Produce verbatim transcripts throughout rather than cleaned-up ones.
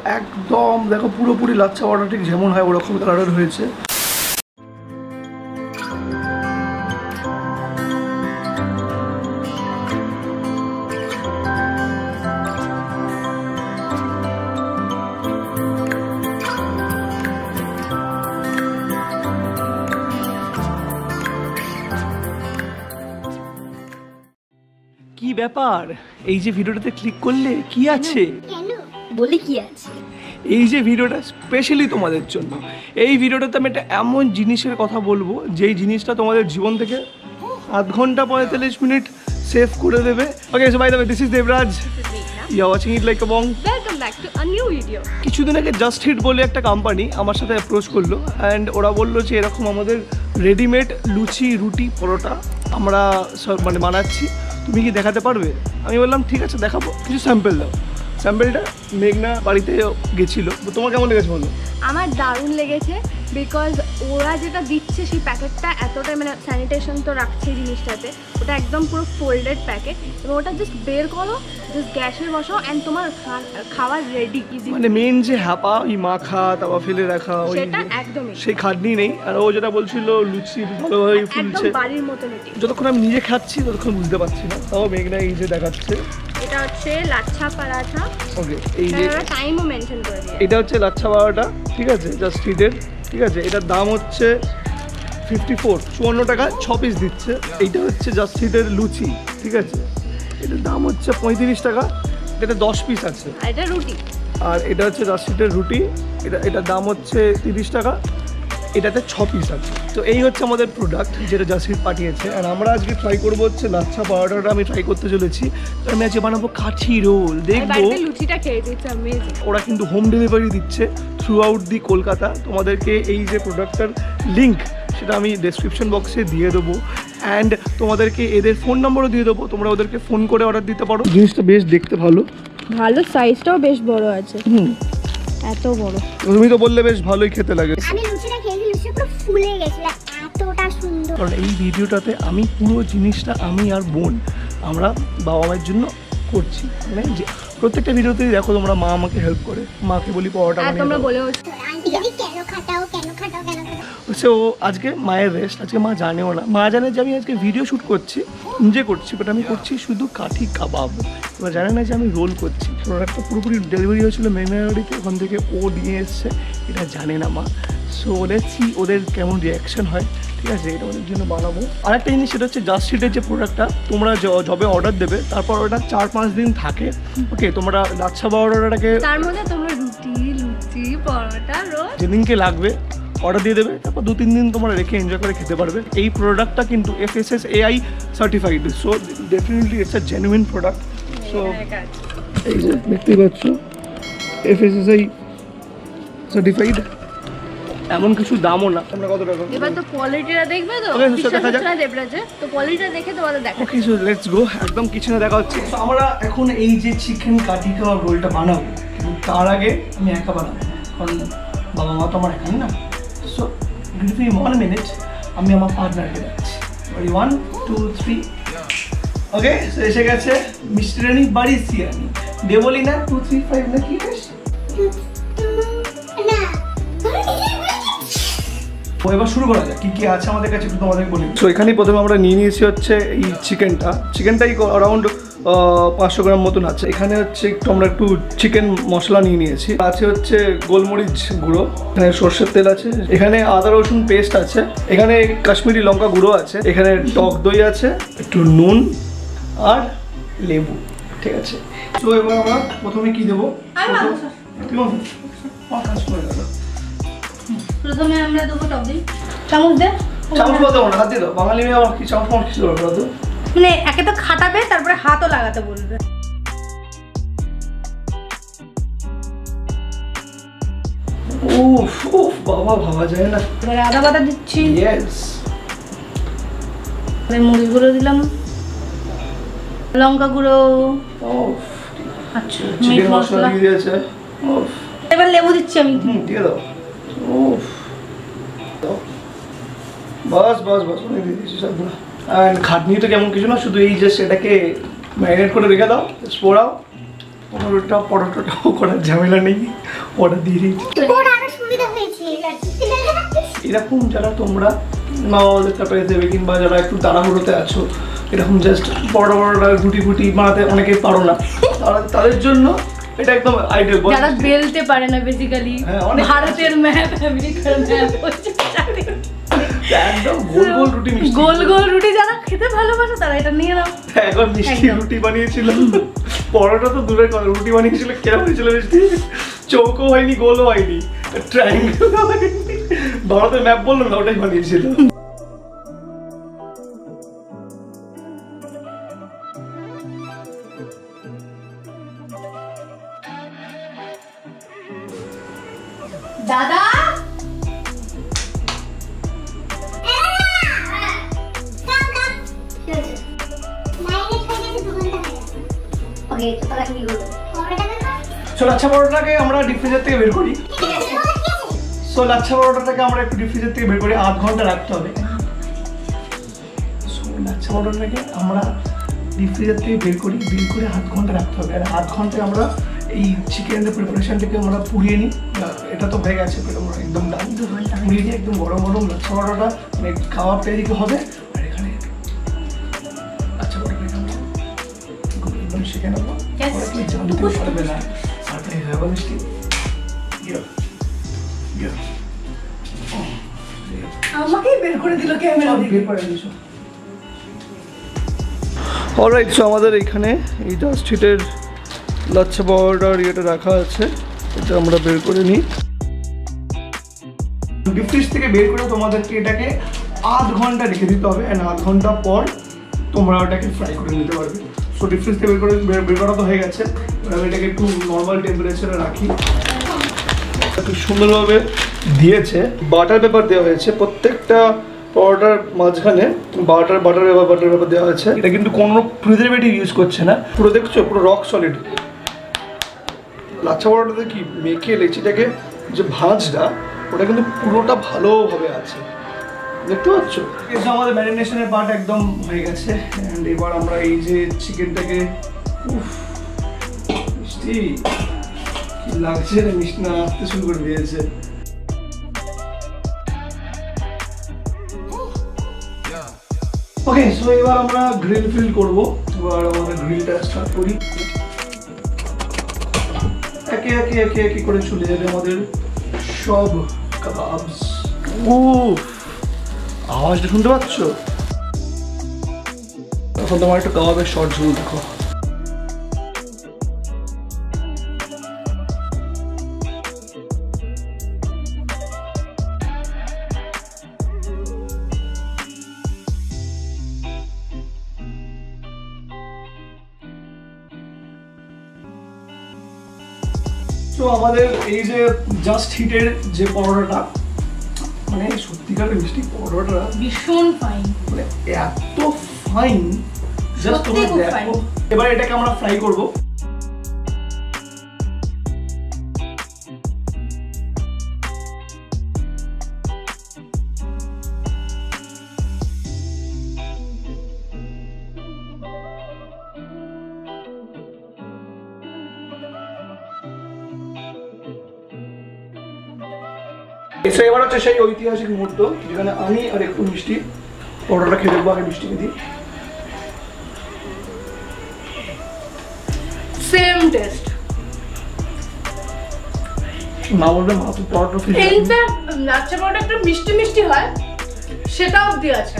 একদম দেখো পুরোপুরি লাচ্ছা পরোটা ঠিক যেমন হয় ওরকম কালারের হয়েছে। কি ব্যাপার, এই যে ভিডিওটাতে ক্লিক করলে কি আছে? কেন বলি কি আছে? এই যে ভিডিওটা স্পেশালি তোমাদের জন্য। এই ভিডিওটাতে আমি একটা এমন জিনিসের কথা বলবো যেই জিনিসটা তোমাদের জীবন থেকে আধ ঘন্টা পঁয়তাল্লিশ মিনিট সেভ করে দেবে। Okay, so by the way, this is Debraj, you are watching it like a Bong. Welcome back to a new video. কিছুদিন আগে জাস্ট হিট বলে একটা কোম্পানি আমার সাথে অ্যাপ্রোচ করলো অ্যান্ড ওরা বললো যে এরকম আমাদের রেডিমেড লুচি রুটি পরোটা আমরা সব মানে বানাচ্ছি, তুমি কি দেখাতে পারবে? আমি বললাম ঠিক আছে দেখাবো, কিছু স্যাম্পল দাও। স্যাম্পলটা মেঘনা বাড়িতে গেছিলো, তোমার কেমন লেগেছে বলো? আমার দারুণ লেগেছে, বিকজ ওরা যেটা দিচ্ছে সেই প্যাকেটটা এতটাই মানে স্যানিটেশন তো রাখছে জিনিসটাতে, ওটা একদম পুরো ফোল্ডেড প্যাকেট এবং ওটা জাস্ট বের করো, জাস্ট গ্যাসে বসাও অ্যান্ড তোমার খাওয়ার রেডি ইজি। মানে মেন যে হ্যাপা ওই মাখা তারপর ফেলে রাখা ওই সেটা একদমই সেই খাটনি নেই। আর ও যেটা বলছিল লুচি ভালোভাবে ফুলছে, একদম বাড়ির মতো নেই। যতক্ষণ আমি নিজে খাচ্ছি ততক্ষণ বুঝতে পারছি না, তাও মেঘনা এই যে দেখাচ্ছে। এটা হচ্ছে লাচ্ছা পরাঠা। ওকে, এই যে টাইমও মেনশন করে দিয়েছে। এটা হচ্ছে লাচ্ছা পরোটা, ঠিক আছে, জাস্ট হিটেড, ঠিক আছে। এটার দাম হচ্ছে ফিফটি ফোর চুয়ান্ন টাকা, ছ পিস দিচ্ছে। এইটা হচ্ছে জাস্ট হিটের লুচি, ঠিক আছে, এটার দাম হচ্ছে পঁয়ত্রিশ টাকা, এটাতে দশ পিস আছে। আর এটা রুটি, আর এটা হচ্ছে জাস্ট হিটের রুটি, এটা এটার দাম হচ্ছে তিরিশ টাকা, এটাতে ছ পিস আছে। তো এই হচ্ছে আমাদের প্রোডাক্ট যেটা জাস্ট হিট পাঠিয়েছে। আর আমরা আজকে ট্রাই করবো হচ্ছে লাচ্ছা পরোটাটা আমি ট্রাই করতে চলেছি। তো আমি আজকে বানাবো কাঠি রোল, দেখবো। লুচিটা খেয়ে দিচ্ছে অ্যামেজিং। ওরা কিন্তু হোম ডেলিভারি দিচ্ছে থ্রু আউট দি কলকাতা। তোমাদেরকে এই যে প্রোডাক্টটার লিঙ্ক সেটা আমি ডেসক্রিপশন বক্সে দিয়ে দেবো অ্যান্ড তোমাদেরকে এদের ফোন নম্বরও দিয়ে দেবো, তোমরা ওদেরকে ফোন করে অর্ডার দিতে পারো। জিনিসটা বেশ দেখতে ভালো ভালো, সাইজটাও বেশ বড় আছে। হুম, এত বড়। তুমি তো বললে বেশ ভালোই খেতে লাগে। আমি লুচিটা খেয়েছি, লুচিটা পুরো ফুলে গেছিল, এতটা সুন্দর। কারণ এই ভিডিওটাতে আমি পুরো জিনিসটা আমি আর বোন আমরা বাবা মায়ের জন্য করছি। মানে যে প্রত্যেকটা ভিডিওতেই দেখো তোমরা মা আমাকে হেল্প করে, মাকে বলি পরোটা বানিয়ে তোমরা দাও। বলে আন্টি যদি কেন খাটাও কেন খাটাও কেন খাটাও হচ্ছে ও আজকে মায়ের রেস্ট, আজকে মা জানেও না। মা জানে যে আমি আজকে ভিডিও শ্যুট করছি, নিজে করছি, বাট আমি করছি শুধু কাঠি কাবাব। এবার জানে না যে আমি রোল করছি। প্রোডাক্টটা পুরোপুরি ডেলিভারি হয়েছিলো মেঘনাবাড়িতে, ওখান থেকে ও নিয়ে এসছে, এটা জানে না মা। সো দেখছি ওদের কেমন রিয়াকশান হয়, ঠিক আছে, এটা ওদের জন্য বানাবো। আরেকটা জিনিস সেটা হচ্ছে জাস্ট হিটের যে প্রোডাক্টটা তোমরা যবে অর্ডার দেবে তারপর ওটা চার পাঁচ দিন থাকে। ওকে, তোমরা লাচ্ছা পরোটাটাকে তার মধ্যে তোমরা রুটি লুচি পরোটা রোল যেদিনকে লাগবে অর্ডার দিয়ে দেবে, তারপর দু তিন দিন তোমরা রেখে এনজয় করে খেতে পারবে। এই প্রোডাক্টটা কিন্তু F S S A I certified, so definitely it's a genuine product. So এই যে দেখতেই পাচ্ছ F S S I certified, এমন কিছু দামও না। তোমরা কত টাকা? এবার তো কোয়ালিটিটা দেখবে তো, ওকে, সেটা দেখা যাক। দেবরাজে তো কোয়ালিটিটা দেখে তোমাদের দেখো। Okay, so let's go. একদম কিছু না দেখা হচ্ছে। তো আমরা এখন এই যে চিকেন কাঠি কাবাব রোলটা বানাবো, কিন্তু তার আগে আমি একা বানাবো, কারণ বাবা মা তো আমার একাই না। So give me one minute, আমি আমার পার্টনারকে ডাকছি। One two three. Okay, so এসে গেছে মিষ্টি রানী বাড়ি সিয়ানি দেবলিনা টু থ্রি ফাইভ না কি বেশ। না তো এবার শুরু করা যাক, কী কী আছে আমাদের কাছে একটু তোমাদের বলি। সো এখানেই প্রথমে আমরা নিয়ে নিয়েছি হচ্ছে এই চিকেনটা। চিকেনটাই অ্যারাউন্ড পাঁচশো গ্রাম মতন আছে। এখানে হচ্ছে একটু আমরা একটু চিকেন মশলা নিয়ে নিয়েছি, আছে হচ্ছে গোলমরিচ গুঁড়ো, এখানে সর্ষের তেল আছে, এখানে আদা রসুন পেস্ট আছে, এখানে কাশ্মীরি লঙ্কা গুঁড়ো আছে, এখানে টক দই আছে, একটু নুন আর লেবু, ঠিক আছে। তো এবার আমরা প্রথমে কি দেবো? প্রথমে আমরা দেবো টক দই, চামচ দে। চামচ বলতে না, হাত দিয়ে দাও। বাঙালি মেয়ে আমার কি চামচ মামচ কিছু দরকার তো? মানে একে তো খাটাবে, তারপরে হাতও লাগাতে বলবে। উফ উফ বাবা, ভাবা যায় না। এবারে আদা বাটা দিচ্ছি, ইয়েস, মরিচ গুঁড়ো দিলাম, লঙ্কা গুঁড়ো, উফ, আচ্ছা চিকেন মশলা দিয়ে দিয়েছে। উফ, এবার লেবু দিচ্ছি আমি। হুম, দিয়ে দাও। উফ, বাস বাস বাস, অনেক দিয়ে দিয়েছি সব। আর খাটনি তো কেমন কিছু না, শুধু এই যে সেটাকে ম্যারিনেট করে রেখে দাও, পোড়াও। পরোটা পরোটাটাও করার ঝামেলা নেই, অর্ডার দিয়ে দিয়েছি। ওর আরো সুবিধা হয়েছে। এরকম যারা তোমরা মামাদের তারপরে দেবে কিংবা যারা একটু তাড়াহুড়োতে আছো, এরকম জাস্ট বড় বড় রুটি ফুটি বানাতে অনেকেই পারো না, তারা- তাদের জন্য এটা একদম আইডিয়াল। যারা বেলতে পারে না বেসিক্যালি, হ্যাঁ, অনেক- ভারতের ম্যাপ আমেরিকার ম্যাপ হচ্ছে একদম গোল গোল রুটি মিষ্টি গোল গোল রুটি যারা খেতে ভালোবাসে তারা এটা নিয়ে নাও। একবার মিষ্টি একদম। রুটি বানিয়েছিল, পরোটা তো দূরের কথা, রুটি বানিয়েছিল কেমন হয়েছিল মিষ্টি, চৌকো হয়নি গোলও হয়নি ট্রায়াঙ্গেল হয়নি, ভারতের ম্যাপ বললো না ওটাই বানিয়েছিল। দাদা ওকে তো তাহলে কি করব? সো লাচ্ছা পরোটাটাকে আমরা ডিপ ফ্রিজার থেকে বের করি। সো লাচ্ছা পরোটাটাকে আমরা একটু ডিপ ফ্রিজার থেকে বের করি, আধ ঘন্টা রাখতে হবে। সো লাচ্ছা পরোটাটাকে আমরা ডিপ ফ্রিজার থেকে বের করি, বের করে আধ ঘন্টা রাখতে হবে। আর আধ ঘন্টায় আমরা এই চিকেনের প্রিপারেশনটাকে আমরা পুড়িয়ে নিই। এটা তো হয়ে গেছে একদম ডান, দু ঘন্টা পুড়িয়ে নিই একদম গরম গরম লাচ্ছা পরোটা, মানে কাবাবটা এদিকে হবে। আর এখানে লাচ্ছা পরোটাটাকে আমরা একদম শিখে নেবো, অনেকে জানতে পারবে না। তারপরে হবে মিষ্টি আমাকেই বের করে দিল ক্যামেরা থেকে। অলরাইট, সো আমাদের এখানে এই জাস্ট হিটের লাচ্ছা পরোটার ইয়েটা রাখা আছে, এটা আমরা বের করে নিই। ডিপ ফ্রিজ থেকে বের করে তোমাদেরকে এটাকে আধ ঘন্টা রেখে দিতে হবে, অ্যান্ড আধ ঘন্টা পর তোমরা ওটাকে ফ্রাই করে নিতে পারবে। সো ডিপ ফ্রিজ থেকে বের করে বের করা তো হয়ে গেছে, এবার আমি এটাকে একটু নর্মাল টেম্পারেচারে রাখি। খুব সুন্দরভাবে দিয়েছে, বাটার পেপার দেওয়া হয়েছে প্রত্যেকটা পরোটার মাঝখানে, butter butter paper butter paper দেওয়া আছে। এটা কিন্তু কোনো প্রিজারভেটিভ ইউজ করছে না, পুরো দেখছো পুরো রক সলিড। লাচ্ছা পরোটাতে কি মেখে লেচিটাকে যে ভাঁজটা, ওটা কিন্তু পুরোটা ভালোভাবে আছে, দেখতে পাচ্ছ। এটা আমাদের ম্যারিনেশনের পার্ট একদম হয়ে গেছে, অ্যান্ড এবার আমরা এই যে চিকেনটাকে, উফ মিষ্টি কি লাগছে রে, মিষ্টি না আসতে শুরু করে দিয়েছে। ওকে, সো এবার আমরা গ্রিল ফিল করব। এবার আমাদের গ্রিলটা স্টার্ট করি, একে একে একে একে করে চলে যাবে আমাদের সব কাবাবস। উফ, আওয়াজটা শুনতে পাচ্ছ? এখন তোমার একটা কাবাবের শর্ট ঝুল দেখো। তো আমাদের এই যে জাস্ট হিটের যে পরোটাটা, মানে সত্যিকারের মিষ্টি পরোটা ভীষণ ফাইন, মানে এত ফাইন, জাস্ট তোমরা খুব দেখো। fine। এবার এটাকে আমরা ফ্রাই করব। এসে এবার হচ্ছে সেই ঐতিহাসিক মুহূর্ত যেখানে আমি আর একটু মিষ্টি পরোটাটা খেয়ে দেখবো। আগে মিষ্টিকে দিই, সেম টেস্ট। মা বলবে মা তো পরোটা ফিরে ইনফ্যাক্ট লাচ্ছা পরোটা একটু মিষ্টি মিষ্টি হয়, সেটাও অব্দি আছে।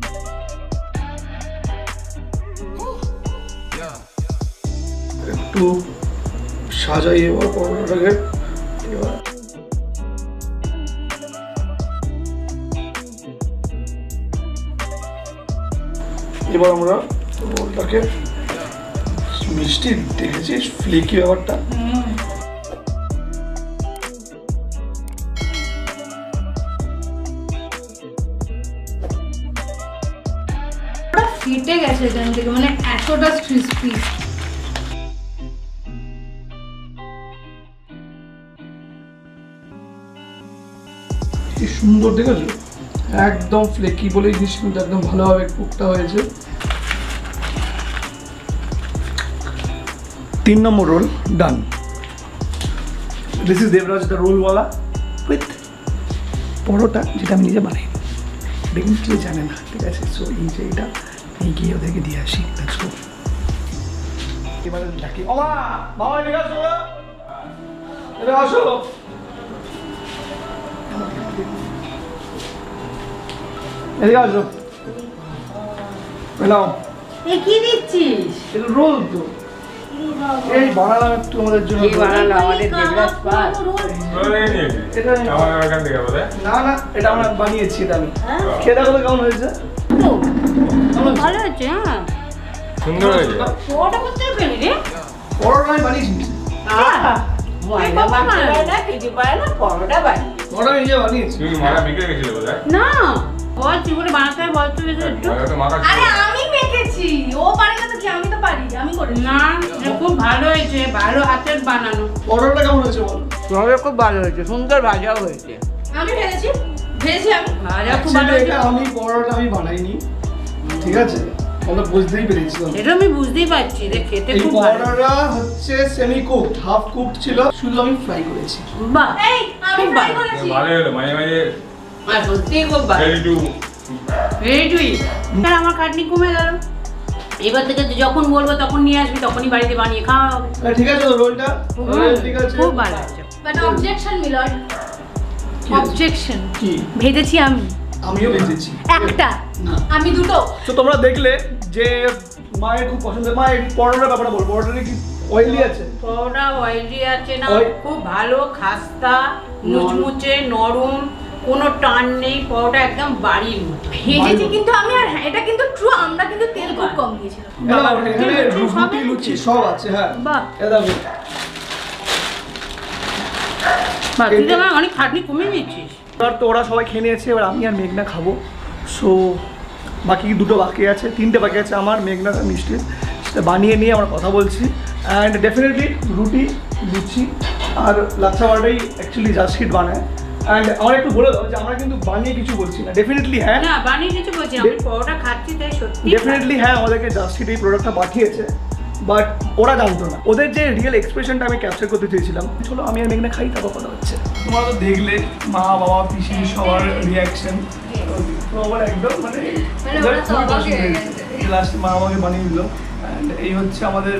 একটু সাজাই এবার পরোটাটাকে। এবার এবার আমরা রোলটাকে, মিষ্টি দেখেছিস ফ্লেকি ব্যাপারটা, ফেটে গেছে এখান থেকে, মানে এতটা ক্রিসপি। কি সুন্দর দেখেছো, একদম ফ্লেকি বলে জিনিস কিন্তু একদম ভালোভাবে কুকটা হয়েছে। তিন নম্বর roll done. This is Debraj the রোলওয়ালা উইথ পরোটা, যেটা আমি নিজে বানাই, দেখুন কেউ জানে না, ঠিক আছে। সো এই যে এটা এই গিয়ে ওদেরকে দিয়ে আসি, লেটস গো। এবারে ডাকি, ওমা বাবা এদিকে আসো, এদিকে আসো। এদিকে আসো, নাও। এ কি দিচ্ছিস? এটা রোল তো, এই বানালাম একটু আমাদের জন্য। এই বানালো আমাদের দেবরাজ পাস। এটা না না, এটা আমরা বানিয়েছি, এটা আমি খেয়ে দেখো তো কেমন হয়েছে। ভালো হয়েছে, হ্যাঁ সুন্দর হয়েছে। ওটা করতে পেলি রে? পরোটা আমি বানিয়েছি, আহা, ময়দা মাখতে পারে না, কিছু পারে না, পরোটা বানি। পরোটা আমি নিজে বানিয়েছি। তুই মারা বিকেলে গেছিল বোধহয়। না, বল কি করে বানাতে হয় বল তো একটু। মারা তো মাখা আরে আমি মেখেছি, ও পারে না তো কি, আমি তো পারি, আমি করেছি। না, এটা খুব ভালো হয়েছে, ভালো হাতের বানানো। পরোটা কেমন হয়েছে বল। তোমাদের খুব ভালো হয়েছে, সুন্দর ভাজাও হয়েছে। আমি ভেজেছি, ভেজেছি আমি। ভাজা খুব ভালো Actually হয়েছে। এটা আমি পরোটা আমি বানাইনি, ঠিক আছে, আমরা বুঝতেই পেরেছি। এটা আমি বুঝতেই পারছি, রে খেতে এই খুব ভালো। পরোটা হচ্ছে সেমি কুকড, হাফ কুকড ছিল, শুধু আমি ফ্রাই করেছি। বাহ, এই আমি খুব ফ্রাই ভালো। করেছি। ভালো হলো, মাঝে মাঝে আর সত্যিই খুব ভালো। রেডি টু এই তুই আর আমার খাটনি কমে গেল। এবার থেকে তুই যখন বলবো তখন নিয়ে আসবি, তখনই বাড়িতে বানিয়ে খাওয়া হবে। আরে ঠিক আছে তো রোলটা, খুব রোল ভালো, ঠিক আছে। খুব ভালো আছে। বাট অবজেকশন মিলর্ড, কি? অবজেকশন। কি? ভেজেছি আমি আমিও ভেজেছি। একটা, না। আমি দুটো। তো তোমরা দেখলে যে মায়ের খুব পছন্দের, মায়ের পরোটার ব্যাপারটা বল, পরোটাটা কি অয়েলি আছে? পরোটা অয়েলি আছে না, Oil- খুব ভালো, খাস্তা, মুচমুচে, নরম, কোনো টান নেই, পরোটা একদম বাড়ির মতো। ভেজেছি কিন্তু আমি, আর হ্যাঁ এটা কিন্তু ট্রু, আমরা কিন্তু তেল খুব কম দিয়েছিলাম। না, এখানে লুচি সব রুটি লুচি সব আছে, হ্যাঁ। বাহ। এ দেখো, বাহ, তুই তো আমার অনেক খাটনি কমিয়ে দিচ্ছিস। এবার তো ওরা সবাই খেয়ে নিয়েছে, এবার আমি আর মেঘনা খাবো। সো বাকি দুটো বাকি আছে, তিনটে বাকি আছে আমার, মেঘনা আর মিষ্টি, সেটা বানিয়ে নিয়ে আমরা কথা বলছি। অ্যান্ড ডেফিনেটলি রুটি লুচি আর লাচ্ছা বাটাই অ্যাকচুয়ালি জাস্ট হিট বানায়। অ্যান্ড আমার একটু বলে দাও যে আমরা কিন্তু বানিয়ে কিছু বলছি না, ডেফিনেটলি হ্যাঁ, না বানিয়ে কিছু বলছি, আমি পরোটা খাচ্ছি তাই সত্যি। ডেফিনেটলি হ্যাঁ, আমাদেরকে জাস্ট হিট এই প্রোডাক্টটা পাঠিয়েছে, বাট ওরা জানতো না। ওদের যে রিয়েল এক্সপ্রেশনটা আমি ক্যাপচার করতে চেয়েছিলাম, চলো আমি আর মেঘনা খাই, তারপর কথা হচ্ছে। তোমরা তো দেখলে মা বাবা পিসি সবার রিয়াকশন, একদম মানে মানে ওরা তো অবাক হয়ে গেছে। লাস্ট মা আমাকে বানিয়ে দিল। অ্যান্ড এই হচ্ছে আমাদের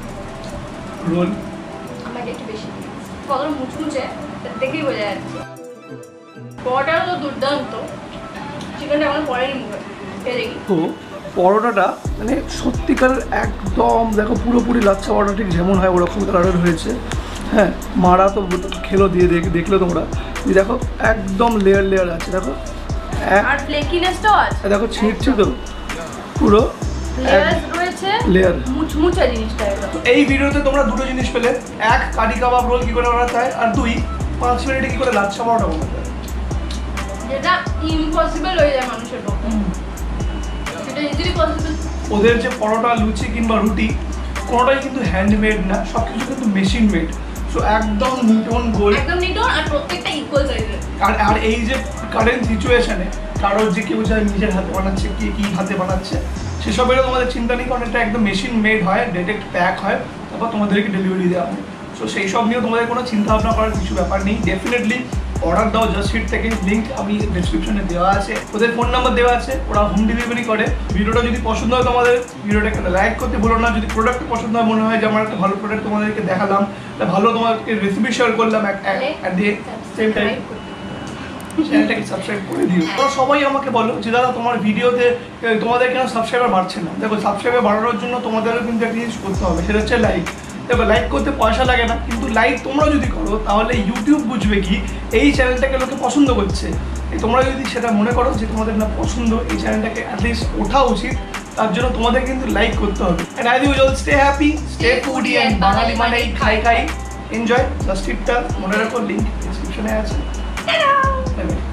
রোল। আমাকে একটু বেশি কতটা মুচমুচে দেখেই বোঝা যাচ্ছে। পরোটাও তো দুর্দান্ত, চিকেনটা এখন পরেনি মুখে, খেয়ে দেখি। তো পরোটাটা মানে সত্যিকার একদম দেখো পুরোপুরি লাচ্ছা পরোটা ঠিক যেমন হয় ওরকম কালারের হয়েছে। হ্যাঁ, মারা তো খেলো দিয়ে দেখ দেখলে তোমরা, যে দেখো একদম লেয়ার লেয়ার আছে, দেখো এক- আর ফ্লেকিনেসটাও আছে, দেখো ছিঁড়ছে তো পুরো লেয়ার রয়েছে, লেয়ার। মুচমুচে জিনিসটা একদম। এই ভিডিওতে তোমরা দুটো জিনিস পেলে, এক কারি কাবাব রোল কি করে বানাতে হয়, আর দুই পাঁচ মিনিটে কি করে লাচ্ছা পরোটা বানাতে হয়, যেটা ইম্পসিবল হয়ে যায় মানুষের পক্ষে, সেটা ইজিলি পসিবল। ওদের যে পরোটা লুচি কিংবা রুটি কোনোটাই কিন্তু হ্যান্ডমেড না, সব কিছু কিন্তু মেশিন মেড। সো একদম নিটন গোল। একদম নিটন, আর প্রত্যেকটা ইকুয়াল সাইজের। আর আর এই যে কারেন্ট সিচুয়েশনে কারোর যে কেউ যায় নিজের হাতে বানাচ্ছে, কে কী হাতে বানাচ্ছে সেসবেরও তোমাদের চিন্তা নেই, কারণ এটা একদম মেশিন মেড হয়, ডাইরেক্ট প্যাক হয়, তারপর তোমাদেরকে ডেলিভারি দেওয়া হয়। সো সেই সব নিয়েও তোমাদের কোনো চিন্তা ভাবনা করার কিছু ব্যাপার নেই। ডেফিনেটলি অর্ডার দাও জাস্ট হিট থেকে, লিঙ্ক আমি ডিসক্রিপশনে দেওয়া আছে, ওদের ফোন নাম্বার দেওয়া আছে, ওরা হোম ডেলিভারি করে। ভিডিওটা যদি পছন্দ হয় তোমাদের, ভিডিওটাকে লাইক করতে ভুলো না। যদি প্রোডাক্ট পছন্দ হয়, মনে হয় যে আমার একটা ভালো প্রোডাক্ট তোমাদেরকে দেখালাম, একটা ভালো তোমাদেরকে রেসিপি শেয়ার করলাম, অ্যাট দি সেম টাইম চ্যানেলটাকে সাবস্ক্রাইব করে দিও। তোমরা সবাই আমাকে বলো যে দাদা তোমার ভিডিওতে তোমাদের কেন সাবস্ক্রাইবার বাড়ছে না। দেখো, সাবস্ক্রাইবার বাড়ানোর জন্য তোমাদেরও কিন্তু একটা জিনিস করতে হবে, সেটা হচ্ছে লাইক। দেখো, লাইক করতে পয়সা লাগে না, কিন্তু লাইক তোমরা যদি করো তাহলে ইউটিউব বুঝবে কি এই চ্যানেলটাকে লোকে পছন্দ করছে। তোমরা যদি সেটা মনে করো যে তোমাদের না পছন্দ, এই চ্যানেলটাকে অ্যাটলিস্ট ওঠা উচিত, তার জন্য তোমাদের কিন্তু লাইক করতে হবে। And I will stay happy, stay foodie, and Bangali মানেই খাই খাই। এনজয় জাস্ট হিটটা মনে রাখো, লিঙ্ক ডিসক্রিপশনে আছে।